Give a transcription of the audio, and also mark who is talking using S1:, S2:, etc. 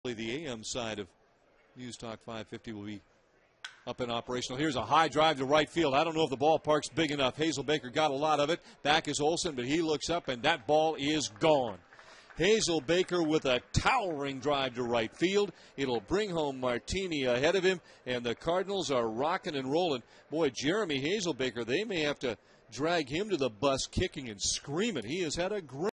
S1: The AM side of News Talk 550 will be up and operational. Here's a high drive to right field. I don't know if the ballpark's big enough. Hazelbaker got a lot of it. Back is Olsen, but he looks up, and that ball is gone. Hazelbaker with a towering drive to right field. It'll bring home Martini ahead of him, and the Cardinals are rocking and rolling. Boy, Jeremy Hazelbaker, they may have to drag him to the bus kicking and screaming. He has had a great